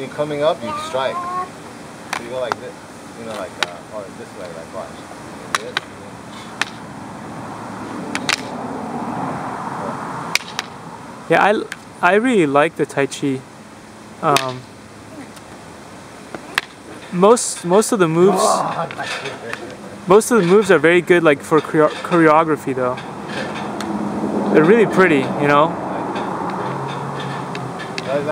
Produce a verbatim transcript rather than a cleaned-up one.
When you're coming up, you strike. So you go like this, you know, like uh, or this way, like watch. Like this. Yeah, I, I really like the Tai Chi. Um, most most of the moves, most of the moves are very good, like for choreo choreography though. They're really pretty, you know.